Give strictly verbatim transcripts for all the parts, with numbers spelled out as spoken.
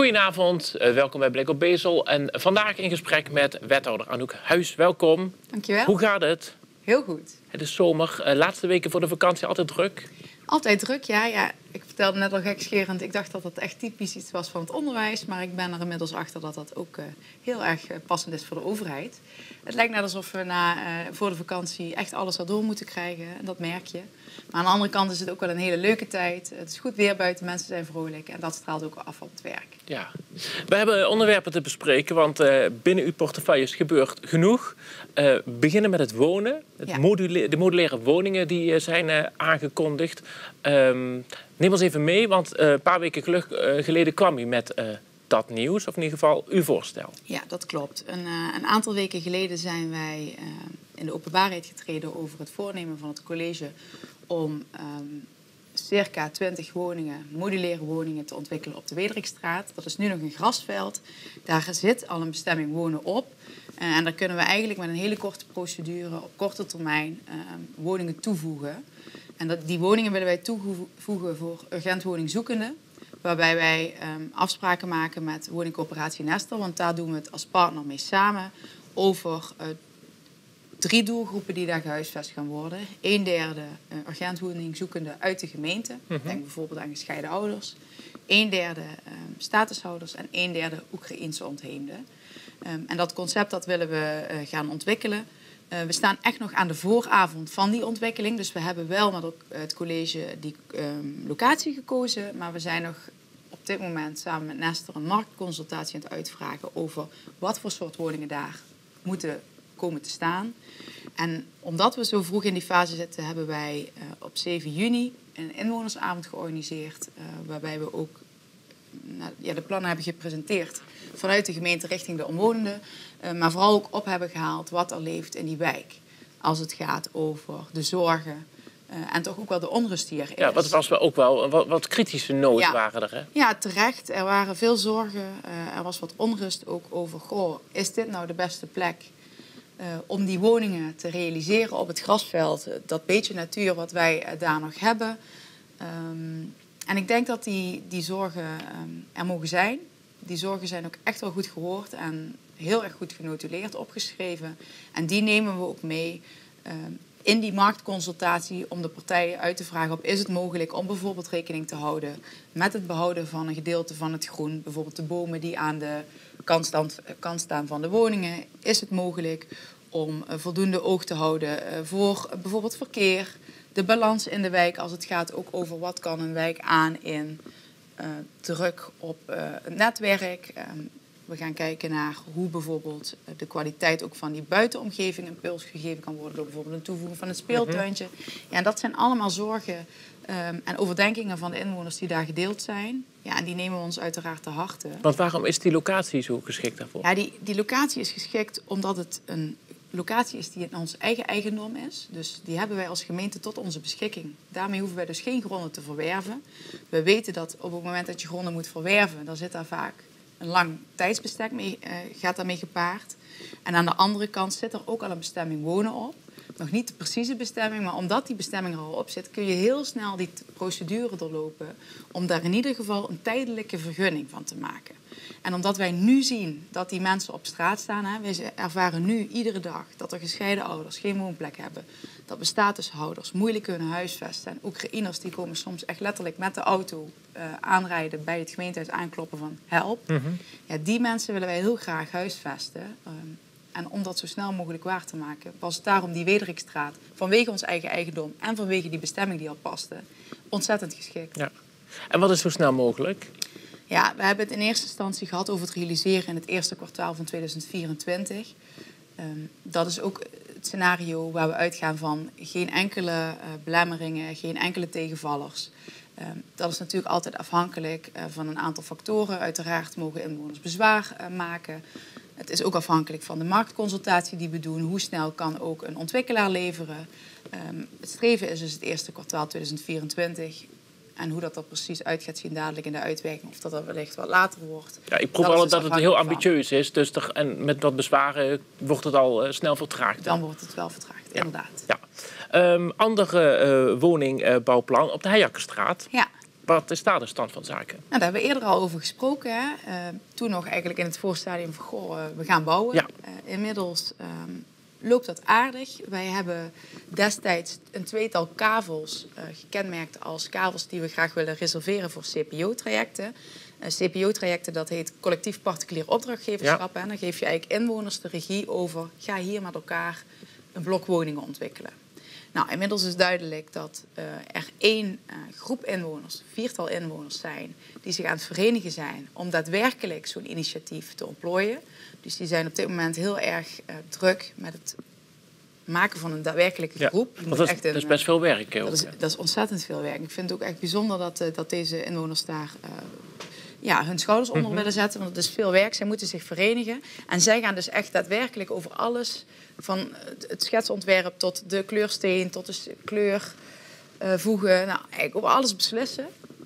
Goedenavond, uh, welkom bij Blik op Bezel. En vandaag in gesprek met wethouder Anouk Huis. Welkom. Dankjewel. Hoe gaat het? Heel goed. Het is zomer, uh, laatste weken voor de vakantie, altijd druk? Altijd druk, ja. ja. Ik vertelde net al gekscherend, ik dacht dat dat echt typisch iets was van het onderwijs. Maar ik ben er inmiddels achter dat dat ook uh, heel erg uh, passend is voor de overheid. Het lijkt net alsof we na, uh, voor de vakantie echt alles al door moeten krijgen. En dat merk je. Maar aan de andere kant is het ook wel een hele leuke tijd. Het is goed weer buiten, mensen zijn vrolijk. En dat straalt ook af op het werk. Ja. We hebben onderwerpen te bespreken, want uh, binnen uw portefeuilles gebeurt genoeg. Uh, beginnen met het wonen. Het ja. module- de modulaire woningen die uh, zijn uh, aangekondigd. Um, neem ons even mee, want uh, een paar weken geluk, uh, geleden kwam u met uh, dat nieuws. Of in ieder geval uw voorstel. Ja, dat klopt. Een, uh, een aantal weken geleden zijn wij uh, in de openbaarheid getreden over het voornemen van het college om um, circa twintig woningen, modulaire woningen, te ontwikkelen op de Wederikstraat. Dat is nu nog een grasveld. Daar zit al een bestemming wonen op. Uh, en daar kunnen we eigenlijk met een hele korte procedure op korte termijn uh, woningen toevoegen. En dat, die woningen willen wij toevoegen voor urgent woningzoekenden. Waarbij wij um, afspraken maken met woningcoöperatie Nestor. Want daar doen we het als partner mee samen over uh, drie doelgroepen die daar gehuisvest gaan worden. Een derde uh, urgent woningzoekenden uit de gemeente. Mm-hmm. Denk bijvoorbeeld aan gescheiden ouders. Een derde uh, statushouders en een derde Oekraïense ontheemden. Um, en dat concept dat willen we uh, gaan ontwikkelen. Uh, we staan echt nog aan de vooravond van die ontwikkeling. Dus we hebben wel met het college die um, locatie gekozen. Maar we zijn nog op dit moment samen met Nestor een marktconsultatie aan het uitvragen over wat voor soort woningen daar moeten komen te staan. En omdat we zo vroeg in die fase zitten, hebben wij uh, op zeven juni een inwonersavond georganiseerd. Uh, waarbij we ook uh, ja, de plannen hebben gepresenteerd vanuit de gemeente richting de omwonenden. Uh, maar vooral ook op hebben gehaald wat er leeft in die wijk. Als het gaat over de zorgen uh, en toch ook wel de onrust die er is. Ja, wat was wel ook wel wat, wat kritische noten ja. waren er, hè? Ja, terecht. Er waren veel zorgen. Uh, er was wat onrust ook over, goh, is dit nou de beste plek uh, om die woningen te realiseren op het grasveld? Uh, dat beetje natuur wat wij uh, daar nog hebben. Um, en ik denk dat die, die zorgen um, er mogen zijn. Die zorgen zijn ook echt wel goed gehoord en heel erg goed genotuleerd opgeschreven. En die nemen we ook mee uh, in die marktconsultatie om de partijen uit te vragen op is het mogelijk om bijvoorbeeld rekening te houden met het behouden van een gedeelte van het groen. Bijvoorbeeld de bomen die aan de kant staan, kant staan van de woningen. Is het mogelijk om uh, voldoende oog te houden uh, voor uh, bijvoorbeeld verkeer. De balans in de wijk als het gaat ook over wat kan een wijk aan in uh, druk op uh, het netwerk. Um, We gaan kijken naar hoe bijvoorbeeld de kwaliteit ook van die buitenomgeving een impuls gegeven kan worden door bijvoorbeeld een toevoeging van een speeltuintje. Ja, en dat zijn allemaal zorgen um, en overdenkingen van de inwoners die daar gedeeld zijn. Ja, en die nemen we ons uiteraard te harte. Want waarom is die locatie zo geschikt daarvoor? Ja, die, die locatie is geschikt omdat het een locatie is die in ons eigen eigendom is. Dus die hebben wij als gemeente tot onze beschikking. Daarmee hoeven wij dus geen gronden te verwerven. We weten dat op het moment dat je gronden moet verwerven, dan zit daar vaak een lang tijdsbestek mee, uh, gaat daarmee gepaard. En aan de andere kant zit er ook al een bestemming wonen op. Nog niet de precieze bestemming, maar omdat die bestemming er al op zit, kun je heel snel die procedure doorlopen om daar in ieder geval een tijdelijke vergunning van te maken. En omdat wij nu zien dat die mensen op straat staan, hè, wij ervaren nu iedere dag dat er gescheiden ouders geen woonplek hebben, dat we statushouders moeilijk kunnen huisvesten en Oekraïners die komen soms echt letterlijk met de auto uh, aanrijden bij het gemeentehuis aankloppen van help. Mm-hmm. Ja, die mensen willen wij heel graag huisvesten. Um, En om dat zo snel mogelijk waar te maken, was daarom die Wederikstraat vanwege ons eigen eigendom en vanwege die bestemming die al paste, ontzettend geschikt. Ja. En wat is zo snel mogelijk? Ja, we hebben het in eerste instantie gehad over het realiseren in het eerste kwartaal van tweeduizend vierentwintig. Um, dat is ook het scenario waar we uitgaan van geen enkele uh, belemmeringen, geen enkele tegenvallers. Um, dat is natuurlijk altijd afhankelijk uh, van een aantal factoren. Uiteraard mogen inwoners bezwaar uh, maken. Het is ook afhankelijk van de marktconsultatie die we doen. Hoe snel kan ook een ontwikkelaar leveren? Um, het streven is dus het eerste kwartaal tweeduizend vierentwintig. En hoe dat er precies uit gaat zien dadelijk in de uitwerking. Of dat dat wellicht wat later wordt. Ja, ik proef al dus dat het heel ambitieus is. Dus er, en met wat bezwaren wordt het al uh, snel vertraagd. Dan wordt het wel vertraagd, ja. Inderdaad. Ja. Um, andere uh, woningbouwplan op de Heijakkerstraat. Ja. wat is daar de stand van zaken? Nou, daar hebben we eerder al over gesproken. Hè? Uh, toen nog eigenlijk in het voorstadium van, goh, uh, we gaan bouwen. Ja. Uh, inmiddels um, loopt dat aardig. Wij hebben destijds een tweetal kavels uh, gekenmerkt als kavels die we graag willen reserveren voor C P O-trajecten. Uh, C P O-trajecten, dat heet collectief particulier opdrachtgeverschap. Ja. En dan geef je eigenlijk inwoners de regie over, ga hier met elkaar een blok woningen ontwikkelen. Nou, inmiddels is duidelijk dat uh, er één uh, groep inwoners, viertal inwoners zijn, die zich aan het verenigen zijn om daadwerkelijk zo'n initiatief te ontplooien. Dus die zijn op dit moment heel erg uh, druk met het maken van een daadwerkelijke groep. Ja, dat, is, echt een, dat is best veel werk. Dat is, dat is ontzettend veel werk. Ik vind het ook echt bijzonder dat, uh, dat deze inwoners daar uh, ja, hun schouders onder mm-hmm. willen zetten. Want het is veel werk. Zij moeten zich verenigen. En zij gaan dus echt daadwerkelijk over alles, van het schetsontwerp tot de kleursteen, tot de kleur uh, voegen. Nou, eigenlijk over alles beslissen.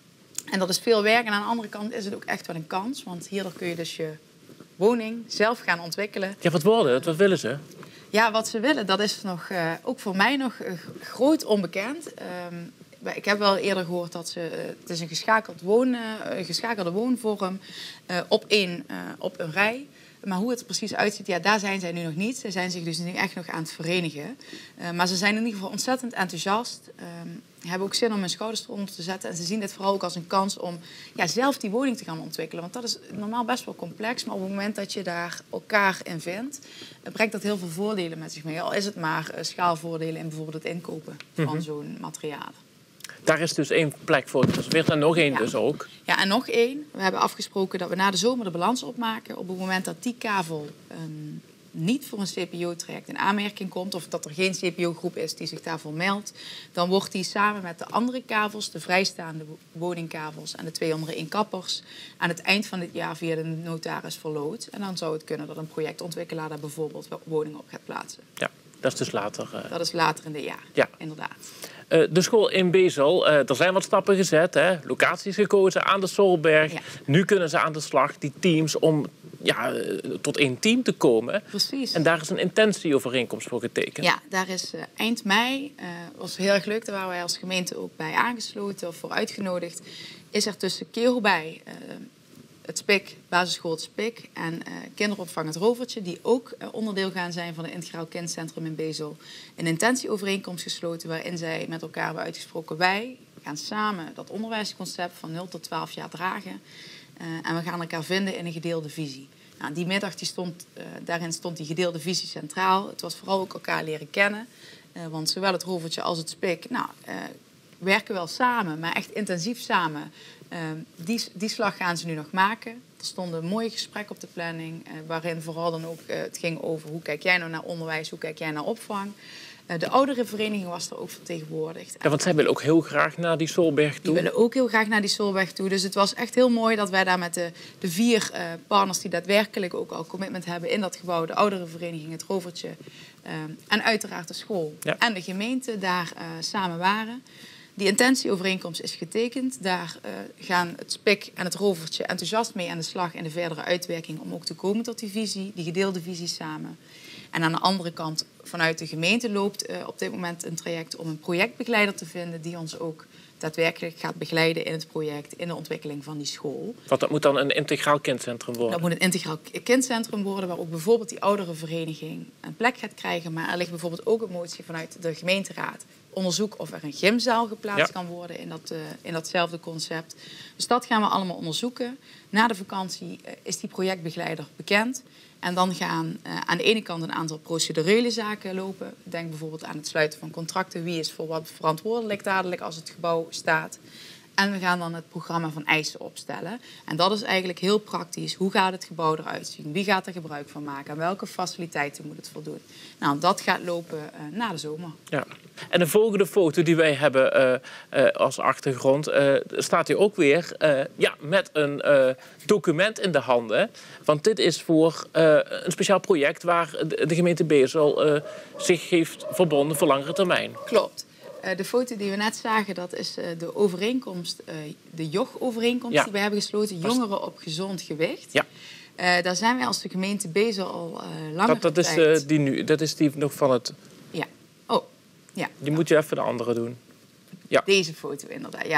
En dat is veel werk. En aan de andere kant is het ook echt wel een kans. Want hierdoor kun je dus je woning zelf gaan ontwikkelen. Ja, wat worden het? Wat willen ze? Ja, wat ze willen, dat is nog, uh, ook voor mij nog uh, groot onbekend. Um, ik heb wel eerder gehoord dat ze, uh, het is een geschakeld woon, uh, geschakelde woonvorm uh, op, één, uh, op een rij. Maar hoe het er precies uitziet, ja, daar zijn zij nu nog niet. Ze zijn zich dus nu echt nog aan het verenigen. Uh, maar ze zijn in ieder geval ontzettend enthousiast. Um, hebben ook zin om hun schouders eronder te zetten. En ze zien dit vooral ook als een kans om ja, zelf die woning te gaan ontwikkelen. Want dat is normaal best wel complex. Maar op het moment dat je daar elkaar in vindt, brengt dat heel veel voordelen met zich mee. Al is het maar uh, schaalvoordelen in bijvoorbeeld het inkopen van mm-hmm. zo'n materialen. Daar is dus één plek voor gereserveerd en nog één ja. dus ook. Ja, en nog één. We hebben afgesproken dat we na de zomer de balans opmaken. Op het moment dat die kavel um, niet voor een C P O-traject in aanmerking komt, of dat er geen C P O-groep is die zich daarvoor meldt, dan wordt die samen met de andere kavels, de vrijstaande woningkavels en de tweehonderd inkappers, aan het eind van dit jaar via de notaris verloot. En dan zou het kunnen dat een projectontwikkelaar daar bijvoorbeeld woningen op gaat plaatsen. Ja, dat is dus later. Uh... Dat is later in dit jaar, ja. Inderdaad. Uh, de school in Bezel, uh, er zijn wat stappen gezet. Hè? Locaties gekozen aan de Solberg. Ja. Nu kunnen ze aan de slag, die teams, om ja, uh, tot één team te komen. Precies. En daar is een intentieovereenkomst voor getekend. Ja, daar is uh, eind mei, uh, was heel erg leuk, daar waren wij als gemeente ook bij aangesloten of voor uitgenodigd. Is er tussen Keelbij, uh, het Spik, basisschool het Spik en uh, kinderopvang het Rovertje, die ook uh, onderdeel gaan zijn van het Integraal Kindcentrum in Bezel, een intentieovereenkomst gesloten waarin zij met elkaar hebben uitgesproken: wij gaan samen dat onderwijsconcept van nul tot twaalf jaar dragen uh, en we gaan elkaar vinden in een gedeelde visie. Nou, die middag die stond, uh, daarin stond die gedeelde visie centraal. Het was vooral ook elkaar leren kennen, uh, want zowel het Rovertje als het Spik nou, uh, werken wel samen, maar echt intensief samen. Uh, die, die slag gaan ze nu nog maken. Er stonden mooie gesprekken op de planning, uh, waarin vooral dan ook uh, het ging over hoe kijk jij nou naar onderwijs, hoe kijk jij naar opvang. Uh, de ouderenvereniging was er ook vertegenwoordigd. Ja, want zij willen ook heel graag naar die Solberg toe. Die willen ook heel graag naar die Solberg toe. Dus het was echt heel mooi dat wij daar met de, de vier uh, partners die daadwerkelijk ook al commitment hebben in dat gebouw, de ouderenvereniging, het Rovertje uh, en uiteraard de school ja. en de gemeente daar uh, samen waren. Die intentieovereenkomst is getekend. Daar uh, gaan het Spik en het Rovertje enthousiast mee aan de slag in de verdere uitwerking om ook te komen tot die visie, die gedeelde visie samen. En aan de andere kant, vanuit de gemeente loopt uh, op dit moment een traject om een projectbegeleider te vinden die ons ook daadwerkelijk gaat begeleiden in het project, in de ontwikkeling van die school. Want dat moet dan een integraal kindcentrum worden? Dat moet een integraal kindcentrum worden, waar ook bijvoorbeeld die ouderenvereniging een plek gaat krijgen. Maar er ligt bijvoorbeeld ook een motie vanuit de gemeenteraad. Onderzoek of er een gymzaal geplaatst ja. kan worden in, dat, uh, in datzelfde concept. Dus dat gaan we allemaal onderzoeken. Na de vakantie uh, is die projectbegeleider bekend. En dan gaan uh, aan de ene kant een aantal procedurele zaken lopen. Denk bijvoorbeeld aan het sluiten van contracten. Wie is voor wat verantwoordelijk dadelijk als het gebouw staat. En we gaan dan het programma van eisen opstellen. En dat is eigenlijk heel praktisch. Hoe gaat het gebouw eruit zien? Wie gaat er gebruik van maken? Aan welke faciliteiten moet het voldoen? Nou, dat gaat lopen uh, na de zomer. Ja. En de volgende foto die wij hebben uh, uh, als achtergrond, uh, staat hier ook weer uh, ja, met een uh, document in de handen. Want dit is voor uh, een speciaal project waar de, de gemeente Bezel uh, zich heeft verbonden voor langere termijn. Klopt. De foto die we net zagen, dat is de overeenkomst, de J O G-overeenkomst ja. die we hebben gesloten. Jongeren op gezond gewicht. Ja. Uh, daar zijn wij als de gemeente Bezel al uh, langer dat, dat is, uh, die nu, dat is die nog van het... Ja. Oh, ja. Die moet je even de andere doen. Ja. Deze foto inderdaad. Ja,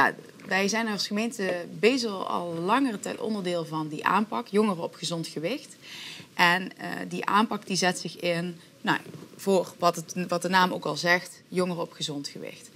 wij zijn als gemeente Bezel al langere tijd onderdeel van die aanpak, jongeren op gezond gewicht. En uh, die aanpak die zet zich in nou, voor wat, het, wat de naam ook al zegt, jongeren op gezond gewicht.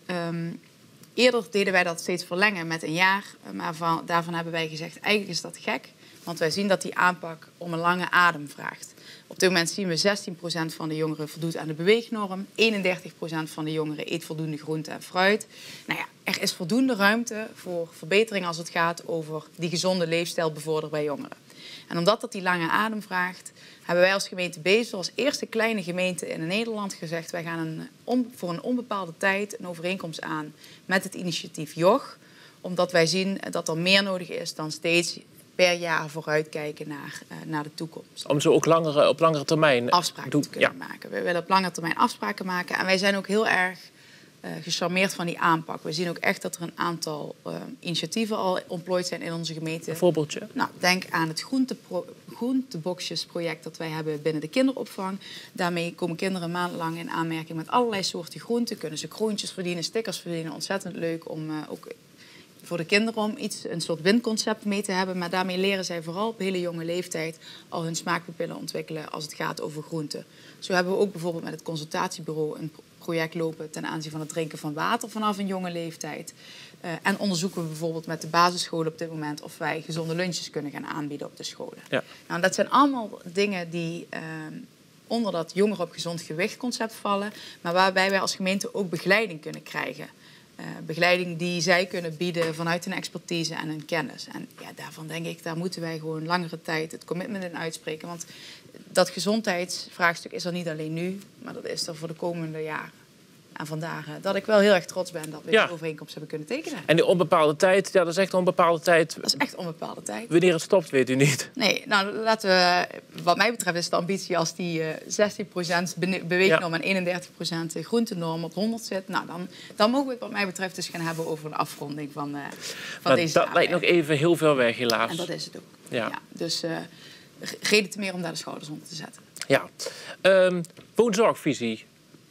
Um, eerder deden wij dat steeds verlengen met een jaar, maar van, daarvan hebben wij gezegd, eigenlijk is dat gek. Want wij zien dat die aanpak om een lange adem vraagt. Op dit moment zien we zestien procent van de jongeren voldoet aan de beweegnorm. eenendertig procent van de jongeren eet voldoende groente en fruit. Nou ja, er is voldoende ruimte voor verbetering als het gaat over die gezonde leefstijl bevorderen bij jongeren. En omdat dat die lange adem vraagt, hebben wij als gemeente Bezel als eerste kleine gemeente in Nederland gezegd, wij gaan een, on, voor een onbepaalde tijd een overeenkomst aan met het initiatief J O G. Omdat wij zien dat er meer nodig is dan steeds per jaar vooruitkijken naar, uh, naar de toekomst. Om zo ook langere, op langere termijn afspraken doen, te kunnen ja. maken. We willen op langere termijn afspraken maken. En wij zijn ook heel erg uh, gecharmeerd van die aanpak. We zien ook echt dat er een aantal uh, initiatieven al ontplooid zijn in onze gemeente. Een voorbeeldje? Nou, denk aan het groentepro- groenteboxjesproject dat wij hebben binnen de kinderopvang. Daarmee komen kinderen maandenlang in aanmerking met allerlei soorten groenten. Kunnen ze kroontjes verdienen, stickers verdienen. Ontzettend leuk om uh, ook voor de kinderen om iets, een soort winconcept mee te hebben. Maar daarmee leren zij vooral op hele jonge leeftijd al hun smaakpapillen ontwikkelen als het gaat over groenten. Zo hebben we ook bijvoorbeeld met het consultatiebureau een project lopen ten aanzien van het drinken van water vanaf een jonge leeftijd. Uh, en onderzoeken we bijvoorbeeld met de basisscholen op dit moment of wij gezonde lunches kunnen gaan aanbieden op de scholen. Ja. Nou, dat zijn allemaal dingen die uh, onder dat jongeren op gezond gewicht concept vallen, maar waarbij wij als gemeente ook begeleiding kunnen krijgen. Uh, begeleiding die zij kunnen bieden vanuit hun expertise en hun kennis. En ja, daarvan denk ik, daar moeten wij gewoon langere tijd het commitment in uitspreken. Want dat gezondheidsvraagstuk is er niet alleen nu, maar dat is er voor de komende jaren. En vandaar uh, dat ik wel heel erg trots ben dat we ja. die overeenkomst hebben kunnen tekenen. En die onbepaalde tijd, ja, dat is echt onbepaalde tijd. Dat is echt onbepaalde tijd. Wanneer het stopt, weet u niet. Nee, nou laten we, wat mij betreft is de ambitie als die uh, zestien procent beweegnorm ja. en eenendertig procent groentenorm op honderd zit. Nou, dan, dan mogen we het wat mij betreft dus gaan hebben over een afronding van, uh, van deze dat lijkt nog even heel veel weg, helaas. En dat is het ook. Ja. Ja, dus uh, reden te meer om daar de schouders onder te zetten. Ja. Um, woonzorgvisie.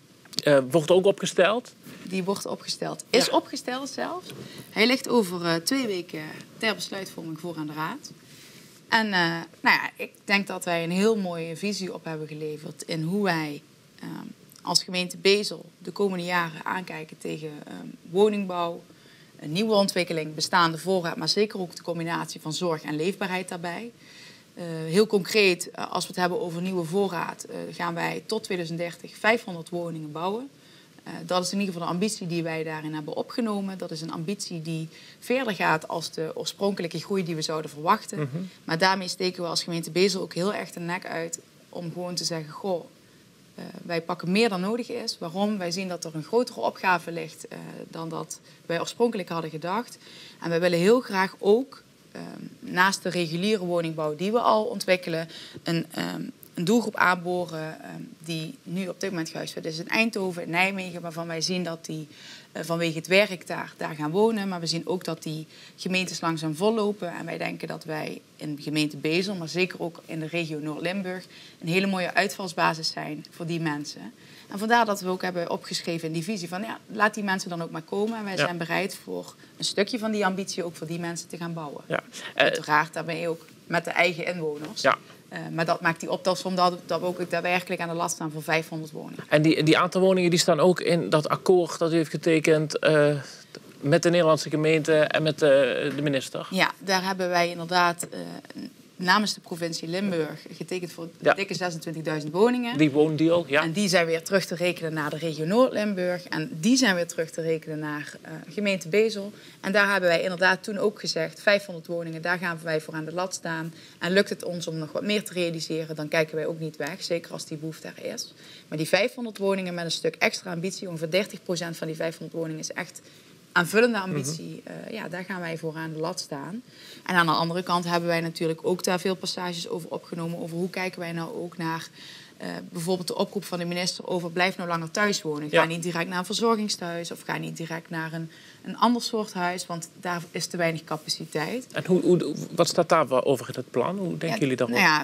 Uh, wordt ook opgesteld? Die wordt opgesteld. Is ja. opgesteld zelfs. Hij ligt over uh, twee weken ter besluitvorming voor aan de Raad. En uh, nou ja, ik denk dat wij een heel mooie visie op hebben geleverd in hoe wij uh, als gemeente Bezel de komende jaren aankijken tegen uh, woningbouw, een nieuwe ontwikkeling, bestaande voorraad, maar zeker ook de combinatie van zorg en leefbaarheid daarbij. Uh, heel concreet, uh, als we het hebben over nieuwe voorraad, uh, gaan wij tot tweeduizend dertig vijfhonderd woningen bouwen. Uh, dat is in ieder geval de ambitie die wij daarin hebben opgenomen. Dat is een ambitie die verder gaat als de oorspronkelijke groei die we zouden verwachten. Mm-hmm. Maar daarmee steken we als gemeente Bezel ook heel erg de nek uit om gewoon te zeggen, goh, uh, wij pakken meer dan nodig is. Waarom? Wij zien dat er een grotere opgave ligt uh, dan dat wij oorspronkelijk hadden gedacht. En wij willen heel graag ook Um, naast de reguliere woningbouw die we al ontwikkelen, een, um, een doelgroep aanboren um, die nu op dit moment gehuisvest is in Eindhoven, in Nijmegen, waarvan wij zien dat die uh, vanwege het werk daar, daar gaan wonen. Maar we zien ook dat die gemeentes langzaam vollopen. En wij denken dat wij in de gemeente Bezel, maar zeker ook in de regio Noord-Limburg, een hele mooie uitvalsbasis zijn voor die mensen. En vandaar dat we ook hebben opgeschreven in die visie van ja, laat die mensen dan ook maar komen. En wij ja. zijn bereid voor een stukje van die ambitie ook voor die mensen te gaan bouwen. Ja. Uh, Uiteraard daarbij ook met de eigen inwoners. Ja. Uh, maar dat maakt die optelsom dat, dat we ook daadwerkelijk aan de lat staan voor vijfhonderd woningen. En die, die aantal woningen die staan ook in dat akkoord dat u heeft getekend uh, met de Nederlandse gemeente en met de, de minister? Ja, daar hebben wij inderdaad Uh, namens de provincie Limburg getekend voor ja. dikke zesentwintigduizend woningen. Die woondeal, ja. En die zijn weer terug te rekenen naar de regio Noord-Limburg. En die zijn weer terug te rekenen naar uh, gemeente Bezel. En daar hebben wij inderdaad toen ook gezegd, vijfhonderd woningen, daar gaan wij voor aan de lat staan. En lukt het ons om nog wat meer te realiseren, dan kijken wij ook niet weg. Zeker als die behoefte er is. Maar die vijfhonderd woningen met een stuk extra ambitie, ongeveer dertig procent van die vijfhonderd woningen is echt aanvullende ambitie, uh, ja, daar gaan wij voor aan de lat staan. En aan de andere kant hebben wij natuurlijk ook daar veel passages over opgenomen, over hoe kijken wij nou ook naar uh, bijvoorbeeld de oproep van de minister over blijf nou langer thuis wonen. Ga ja. niet direct naar een verzorgingstehuis of ga niet direct naar een, een ander soort huis, want daar is te weinig capaciteit. En hoe, hoe, wat staat daar over in het plan? Hoe denken ja, jullie daarover? Nou ja,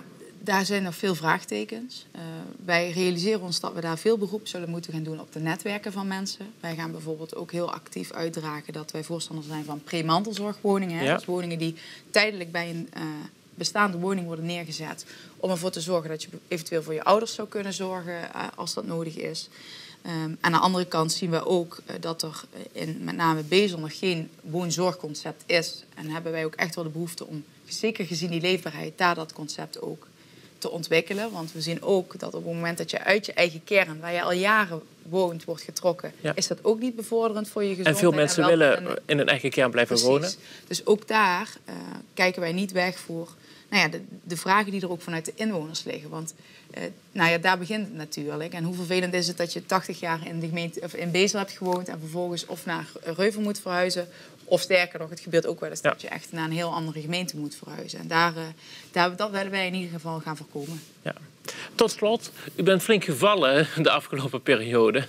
daar zijn nog veel vraagtekens. Uh, wij realiseren ons dat we daar veel beroep zullen moeten gaan doen op de netwerken van mensen. Wij gaan bijvoorbeeld ook heel actief uitdragen dat wij voorstander zijn van pre-mantelzorgwoningen. Hè? Ja. Dus woningen die tijdelijk bij een uh, bestaande woning worden neergezet. Om ervoor te zorgen dat je eventueel voor je ouders zou kunnen zorgen uh, als dat nodig is. Um, aan de andere kant zien we ook uh, dat er in met name Bezel nog geen woonzorgconcept is. En hebben wij ook echt wel de behoefte om, zeker gezien die leefbaarheid, daar dat concept ook te ontwikkelen. Want we zien ook dat op het moment dat je uit je eigen kern, waar je al jaren woont, wordt getrokken, ja. is dat ook niet bevorderend voor je gezondheid. En veel mensen en willen en, in hun eigen kern blijven precies. wonen. Dus ook daar uh, kijken wij niet weg voor nou ja, de, de vragen die er ook vanuit de inwoners liggen. Want uh, nou ja, daar begint het natuurlijk. En hoe vervelend is het dat je tachtig jaar in, de gemeente, of in Bezel hebt gewoond en vervolgens of naar Reuver moet verhuizen. Of sterker nog, het gebeurt ook wel eens ja. dat je echt naar een heel andere gemeente moet verhuizen. En daar, uh, daar, dat willen wij in ieder geval gaan voorkomen. Ja. Tot slot, u bent flink gevallen de afgelopen periode.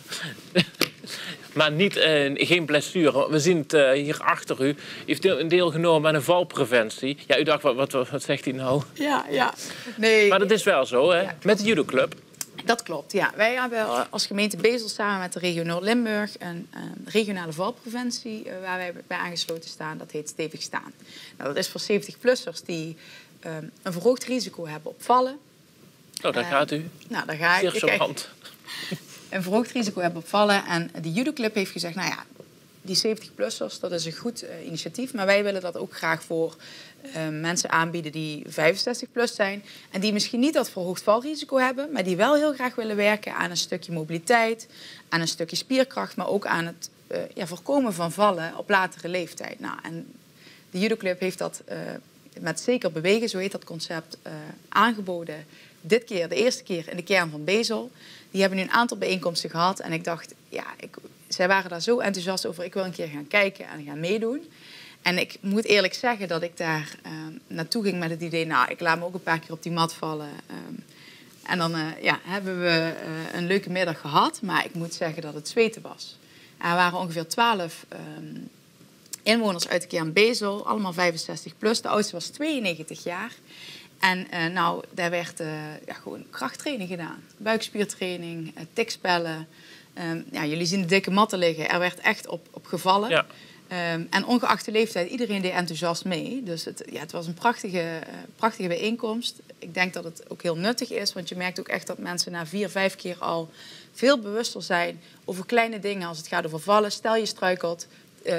Maar niet, uh, geen blessure. We zien het uh, hier achter u. U heeft deel, deel genomen aan een valpreventie. Ja, u dacht, wat, wat, wat zegt hij nou? Ja, ja. Nee. Maar dat is wel zo, hè? Ja, met de judoclub. Dat klopt, ja. Wij hebben als gemeente Bezel samen met de regio Noord-Limburg een, een regionale valpreventie uh, waar wij bij aangesloten staan. Dat heet Stevig Staan. Nou, dat is voor zeventig-plussers die uh, een verhoogd risico hebben op vallen. Oh, daar uh, gaat u. Nou, daar ga ik. Zeer charmant. Een verhoogd risico hebben op vallen. En de judoclub heeft gezegd, nou ja, die zeventig-plussers, dat is een goed uh, initiatief. Maar wij willen dat ook graag voor uh, mensen aanbieden die vijfenzestig plus zijn. En die misschien niet dat verhoogd valrisico hebben, maar die wel heel graag willen werken aan een stukje mobiliteit, aan een stukje spierkracht, maar ook aan het uh, ja, voorkomen van vallen op latere leeftijd. Nou, en de judoclub heeft dat uh, met Zeker Bewegen, zo heet dat concept, uh, aangeboden. Dit keer, de eerste keer in de kern van Bezel. Die hebben nu een aantal bijeenkomsten gehad. En ik dacht, ja, ik, zij waren daar zo enthousiast over. Ik wil een keer gaan kijken en gaan meedoen. En ik moet eerlijk zeggen dat ik daar uh, naartoe ging met het idee, nou, ik laat me ook een paar keer op die mat vallen. Um, en dan uh, ja, hebben we uh, een leuke middag gehad. Maar ik moet zeggen dat het zweten was. Er waren ongeveer twaalf um, inwoners uit de kern Bezel. Allemaal vijfenzestig plus. De oudste was tweeënnegentig jaar. En uh, nou, daar werd uh, ja, gewoon krachttraining gedaan. Buikspiertraining, uh, tikspellen. Um, ja, jullie zien de dikke matten liggen. Er werd echt op, op gevallen. Ja. Um, en ongeacht de leeftijd, iedereen deed enthousiast mee. Dus het, ja, het was een prachtige, uh, prachtige bijeenkomst. Ik denk dat het ook heel nuttig is. Want je merkt ook echt dat mensen na vier, vijf keer al veel bewuster zijn over kleine dingen. Als het gaat over vallen, stel je struikelt, uh,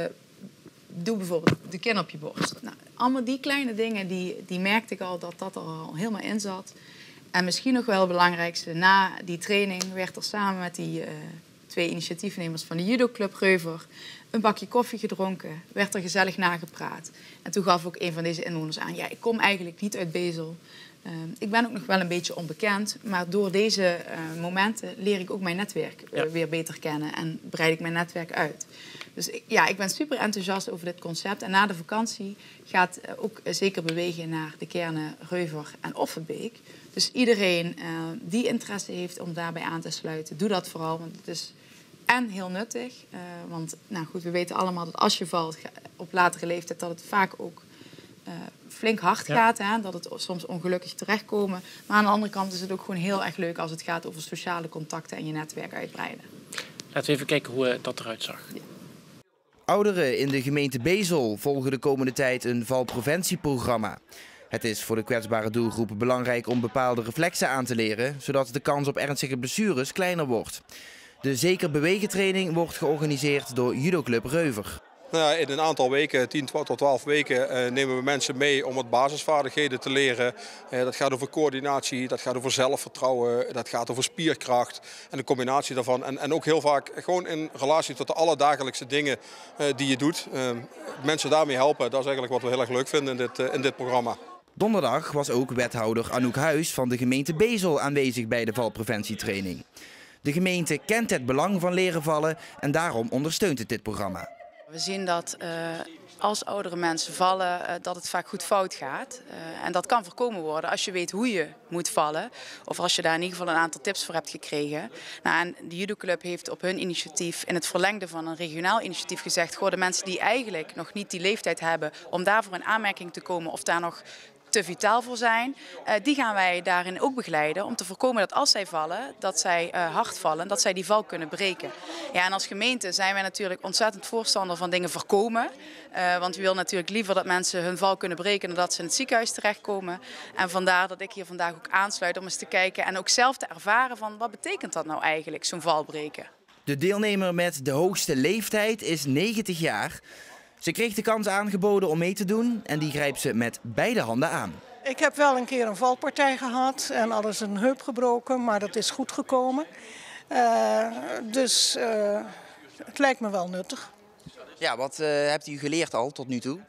doe bijvoorbeeld de kin op je borst. Nou, allemaal die kleine dingen, die, die merkte ik al dat dat er al helemaal in zat. En misschien nog wel het belangrijkste, na die training werd er samen met die uh, twee initiatiefnemers van de judoclub Reuver een bakje koffie gedronken, werd er gezellig nagepraat. En toen gaf ook een van deze inwoners aan, ja, ik kom eigenlijk niet uit Bezel. Uh, ik ben ook nog wel een beetje onbekend, maar door deze uh, momenten leer ik ook mijn netwerk uh, ja. weer beter kennen en breid ik mijn netwerk uit. Dus ja, ik ben super enthousiast over dit concept. En na de vakantie gaat uh, ook uh, Zeker Bewegen naar de kernen Reuver en Offenbeek. Dus iedereen uh, die interesse heeft om daarbij aan te sluiten, doe dat vooral, want het is en heel nuttig. Uh, want nou goed, we weten allemaal dat als je valt op latere leeftijd, dat het vaak ook uh, flink hard gaat. Ja. Hè? Dat het soms ongelukkig terechtkomen. Maar aan de andere kant is het ook gewoon heel erg leuk als het gaat over sociale contacten en je netwerk uitbreiden. Laten we even kijken hoe uh, dat eruit zag. Ja. Ouderen in de gemeente Bezel volgen de komende tijd een valpreventieprogramma. Het is voor de kwetsbare doelgroepen belangrijk om bepaalde reflexen aan te leren, zodat de kans op ernstige blessures kleiner wordt. De Zeker Bewegen training wordt georganiseerd door judoclub Reuver. Nou ja, in een aantal weken, tien tot twaalf weken, uh, nemen we mensen mee om wat basisvaardigheden te leren. Uh, dat gaat over coördinatie, dat gaat over zelfvertrouwen, dat gaat over spierkracht en de combinatie daarvan. En, en ook heel vaak gewoon in relatie tot de alledagelijkse dingen uh, die je doet. Uh, mensen daarmee helpen, dat is eigenlijk wat we heel erg leuk vinden in dit, uh, in dit programma. Donderdag was ook wethouder Anouk Huis van de gemeente Bezel aanwezig bij de valpreventietraining. De gemeente kent het belang van leren vallen en daarom ondersteunt het dit programma. We zien dat uh, als oudere mensen vallen, uh, dat het vaak goed fout gaat. Uh, en dat kan voorkomen worden als je weet hoe je moet vallen. Of als je daar in ieder geval een aantal tips voor hebt gekregen. Nou, en de judoclub heeft op hun initiatief, in het verlengde van een regionaal initiatief gezegd, goh, de mensen die eigenlijk nog niet die leeftijd hebben om daarvoor in aanmerking te komen of daar nog te vitaal voor zijn. Uh, die gaan wij daarin ook begeleiden om te voorkomen dat als zij vallen, dat zij uh, hard vallen, dat zij die val kunnen breken. Ja, en als gemeente zijn wij natuurlijk ontzettend voorstander van dingen voorkomen. Uh, want we willen natuurlijk liever dat mensen hun val kunnen breken dan dat ze in het ziekenhuis terechtkomen. En vandaar dat ik hier vandaag ook aansluit om eens te kijken en ook zelf te ervaren van wat betekent dat nou eigenlijk, zo'n val breken. De deelnemer met de hoogste leeftijd is negentig jaar. Ze kreeg de kans aangeboden om mee te doen en die grijpt ze met beide handen aan. Ik heb wel een keer een valpartij gehad en al eens een heup gebroken, maar dat is goed gekomen. Uh, dus uh, het lijkt me wel nuttig. Ja, wat uh, hebt u geleerd al tot nu toe?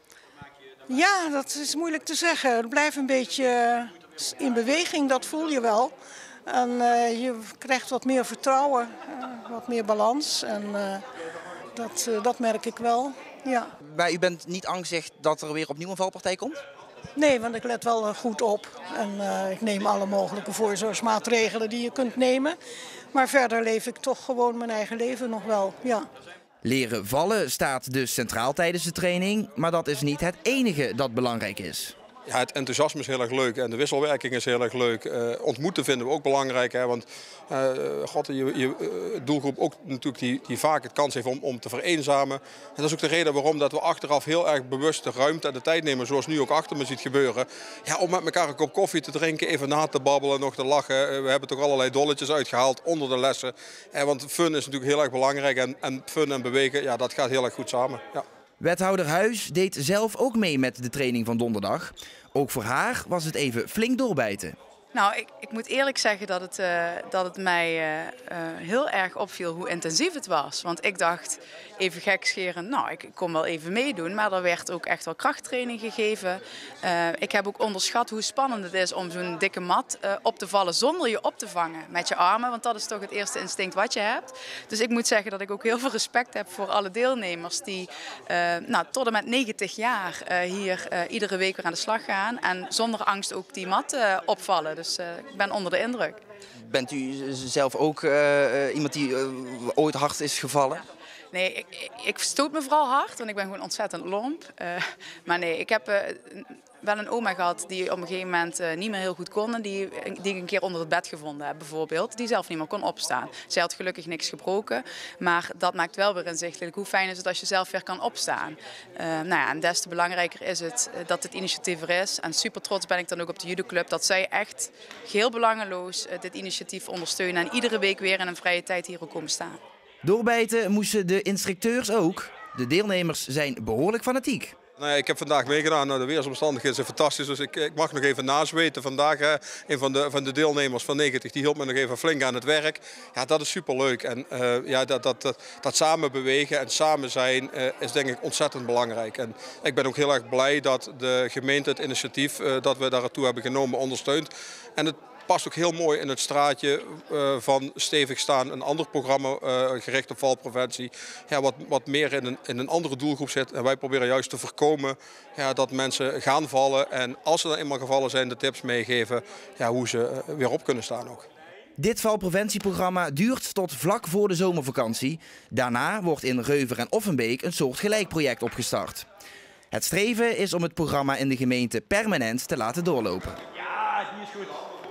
Ja, dat is moeilijk te zeggen. Het blijft een beetje in beweging, dat voel je wel. En uh, je krijgt wat meer vertrouwen, uh, wat meer balans. En uh, dat, uh, dat merk ik wel, ja. Maar u bent niet angstig dat er weer opnieuw een valpartij komt? Nee, want ik let wel goed op. En uh, ik neem alle mogelijke voorzorgsmaatregelen die je kunt nemen. Maar verder leef ik toch gewoon mijn eigen leven nog wel, ja. Leren vallen staat dus centraal tijdens de training, maar dat is niet het enige dat belangrijk is. Ja, het enthousiasme is heel erg leuk en de wisselwerking is heel erg leuk. Uh, ontmoeten vinden we ook belangrijk, hè, want uh, God, je, je uh, doelgroep ook natuurlijk die, die vaak het kans heeft om, om te vereenzamen. En dat is ook de reden waarom dat we achteraf heel erg bewust de ruimte en de tijd nemen, zoals nu ook achter me ziet gebeuren. Ja, om met elkaar een kop koffie te drinken, even na te babbelen, nog te lachen. Uh, we hebben toch allerlei dolletjes uitgehaald onder de lessen. Uh, want fun is natuurlijk heel erg belangrijk en, en fun en bewegen, ja, dat gaat heel erg goed samen. Ja. Wethouder Huis deed zelf ook mee met de training van donderdag. Ook voor haar was het even flink doorbijten. Nou, ik, ik moet eerlijk zeggen dat het, uh, dat het mij uh, uh, heel erg opviel hoe intensief het was. Want ik dacht, even gekscherend, nou, ik, ik kon wel even meedoen. Maar er werd ook echt wel krachttraining gegeven. Uh, ik heb ook onderschat hoe spannend het is om zo'n dikke mat uh, op te vallen zonder je op te vangen met je armen. Want dat is toch het eerste instinct wat je hebt. Dus ik moet zeggen dat ik ook heel veel respect heb voor alle deelnemers die uh, nou, tot en met negentig jaar uh, hier uh, iedere week weer aan de slag gaan. En zonder angst ook die mat uh, opvallen. Dus uh, ik ben onder de indruk. Bent u zelf ook uh, iemand die uh, ooit hard is gevallen? Nee, ik, ik stoot me vooral hard, want ik ben gewoon ontzettend lomp. Uh, maar nee, ik heb uh, wel een oma gehad die op een gegeven moment uh, niet meer heel goed kon. En die, die ik een keer onder het bed gevonden heb bijvoorbeeld. Die zelf niet meer kon opstaan. Zij had gelukkig niks gebroken. Maar dat maakt wel weer inzichtelijk hoe fijn is het als je zelf weer kan opstaan. Uh, nou ja, en des te belangrijker is het uh, dat het initiatief er is. En super trots ben ik dan ook op de judoclub dat zij echt geheel belangeloos uh, dit initiatief ondersteunen. En iedere week weer in een vrije tijd hier ook komen staan. Doorbijten moesten de instructeurs ook. De deelnemers zijn behoorlijk fanatiek. Nou ja, ik heb vandaag meegedaan. Nou, de weersomstandigheden zijn fantastisch. Dus ik, ik mag nog even nazweten vandaag. Hè. Een van de, van de deelnemers van negentig die hielp me nog even flink aan het werk. Ja, dat is superleuk. En uh, ja, dat, dat, dat, dat samen bewegen en samen zijn uh, is denk ik ontzettend belangrijk. En ik ben ook heel erg blij dat de gemeente het initiatief uh, dat we daartoe hebben genomen ondersteunt. En het past ook heel mooi in het straatje uh, van Stevig Staan, een ander programma uh, gericht op valpreventie. Ja, wat, wat meer in een, in een andere doelgroep zit. En wij proberen juist te voorkomen ja, dat mensen gaan vallen. En als ze dan eenmaal gevallen zijn, de tips meegeven ja, hoe ze uh, weer op kunnen staan ook. Dit valpreventieprogramma duurt tot vlak voor de zomervakantie. Daarna wordt in Reuver en Offenbeek een soortgelijk project opgestart. Het streven is om het programma in de gemeente permanent te laten doorlopen. Ja, die is goed.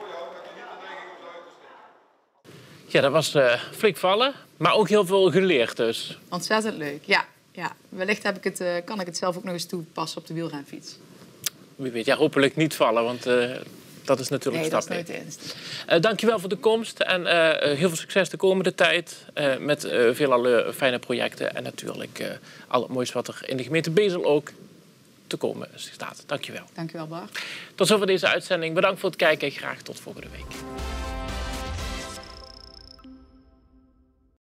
Ja, dat was uh, flink vallen, maar ook heel veel geleerd dus. Ontzettend leuk, ja. ja. Wellicht heb ik het, uh, kan ik het zelf ook nog eens toepassen op de wielrenfiets. Wie weet, ja, hopelijk niet vallen, want uh, dat is natuurlijk nee, een stap. Nee, dat is nooit de insteek. Uh, dankjewel voor de komst en uh, heel veel succes de komende tijd. Uh, met uh, veelal fijne projecten en natuurlijk uh, al het moois wat er in de gemeente Bezel ook te komen staat. Dankjewel. Dankjewel, Bart. Tot zover deze uitzending. Bedankt voor het kijken en graag tot volgende week.